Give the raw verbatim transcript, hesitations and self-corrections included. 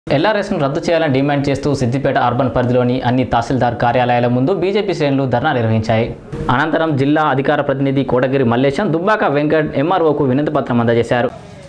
ఎల్ఆర్ఎస్ను రద్దు చేయాలని డిమాండ్ చేస్తూ సిద్దిపేట అర్బన్ పరిధిలోని అన్ని తహసీల్దార్ కార్యాలయాల ముందు బీజేపీ శ్రేణులు ధర్నా నిర్వహించాయి. అనంతరం జిల్లా అధికార ప్రతినిధి కోటగిరి మల్లేశం, దుబ్బాక వెంకట్ ఎంఆర్ఓకు వినతిపత్రం అందజేశారు.